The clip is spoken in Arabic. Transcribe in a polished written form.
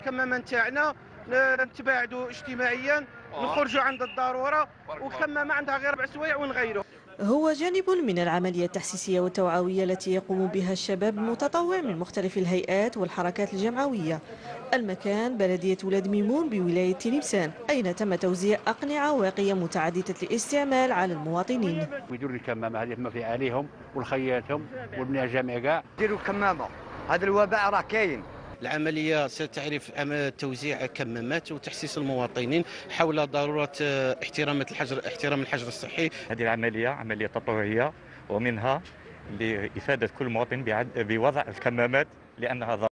الكمامه نتاعنا نتباعدوا اجتماعيا، نخرجوا عند الضروره، والكمامه عندها غير 4 سوايع ونغيروا. هو جانب من العملية التحسيسية والتوعوية التي يقوم بها الشباب المتطوع من مختلف الهيئات والحركات الجمعوية. المكان بلدية ولاد ميمون بولاية تلمسان، أين تم توزيع أقنعة واقية متعددة الاستعمال على المواطنين. ويديروا الكمامه هذه ما في عليهم والخياتهم والبنيه الجامعه كاع ديروا الكمامه، هذا الوباء راه كاين. العملية ستعرف توزيع كمامات وتحسيس المواطنين حول ضرورة احترام الحجر الصحي. هذه العملية عملية تطوعية، ومنها لإفادة كل مواطن بوضع الكمامات لأنها